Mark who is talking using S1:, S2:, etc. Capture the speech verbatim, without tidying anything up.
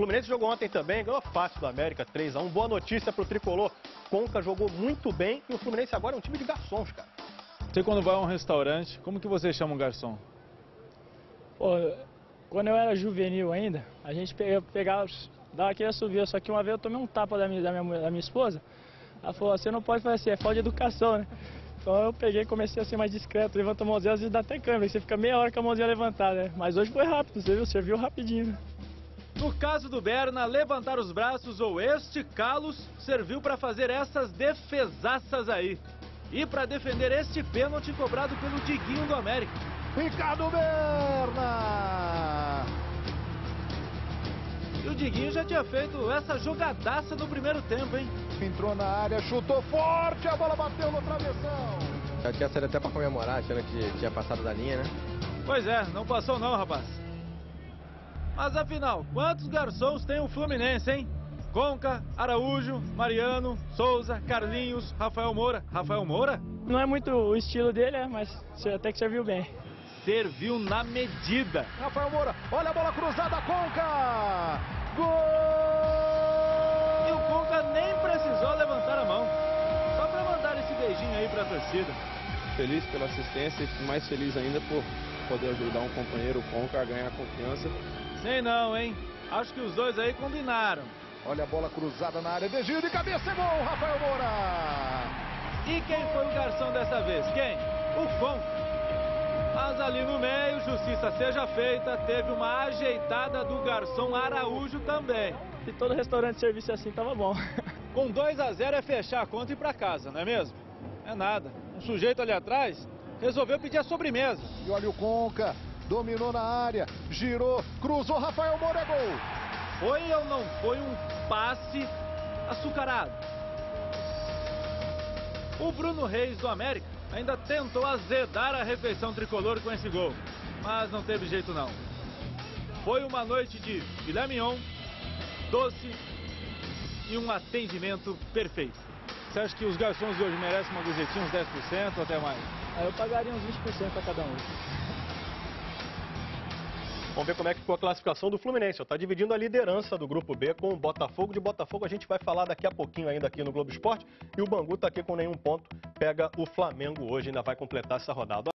S1: Fluminense jogou ontem também, ganhou fácil do América, três a um. Boa notícia pro tricolor. Conca jogou muito bem e o Fluminense agora é um time de garçons, cara.
S2: Você quando vai a um restaurante, como que você chama um garçom?
S3: Pô, quando eu era juvenil ainda, a gente pegava, pegava dava aquele assovio, só que uma vez eu tomei um tapa da minha, da minha, da minha esposa. Ela falou, você não pode fazer assim, é falta de educação, né? Então eu peguei e comecei a ser mais discreto, levantou a mãozinha, às vezes dá até câmera, você fica meia hora com a mãozinha levantada, né? Mas hoje foi rápido, você viu? Serviu rapidinho, né?
S2: No caso do Berna, levantar os braços ou esticá-los serviu para fazer essas defesaças aí. E para defender este pênalti cobrado pelo Diguinho do América.
S4: Ricardo Berna!
S2: E o Diguinho já tinha feito essa jogadaça no primeiro tempo, hein?
S4: Entrou na área, chutou forte, a bola bateu no travessão.
S5: Já tinha saído até para comemorar, achando que tinha passado da linha, né?
S2: Pois é, não passou não, rapaz. Mas afinal, quantos garçons tem o Fluminense, hein? Conca, Araújo, Mariano, Souza, Carlinhos, Rafael Moura. Rafael Moura?
S3: Não é muito o estilo dele, né? Mas até que serviu bem.
S2: Serviu na medida.
S4: Rafael Moura, olha a bola cruzada, Conca! Gol!
S2: E o Conca nem precisou levantar a mão. Só para mandar esse beijinho aí para a torcida.
S6: Feliz pela assistência e mais feliz ainda por poder ajudar um companheiro, o Conca, a ganhar confiança.
S2: Sei não, hein? Acho que os dois aí combinaram.
S4: Olha a bola cruzada na área, desvio de cabeça, é gol, Rafael Moura!
S2: E quem foi o garçom dessa vez? Quem? O Conca. Mas ali no meio, justiça seja feita, teve uma ajeitada do garçom Araújo também.
S3: Se todo restaurante servisse assim, tava bom.
S2: Com dois a zero é fechar a conta e ir pra casa, não é mesmo? É nada. Um sujeito ali atrás resolveu pedir a sobremesa.
S4: E olha o Conca, dominou na área, girou, cruzou, Rafael Moura, é gol!
S2: Foi ou não foi um passe açucarado? O Bruno Reis do América ainda tentou azedar a refeição tricolor com esse gol, mas não teve jeito não. Foi uma noite de filé mignon, doce e um atendimento perfeito. Você acha que os garçons de hoje merecem uma gorjetinha, uns dez por cento ou até mais?
S3: Aí eu pagaria uns vinte por cento para cada um.
S1: Vamos ver como é que ficou a classificação do Fluminense. Está dividindo a liderança do Grupo B com o Botafogo. De Botafogo a gente vai falar daqui a pouquinho ainda aqui no Globo Esporte. E o Bangu está aqui com nenhum ponto. Pega o Flamengo hoje, ainda vai completar essa rodada.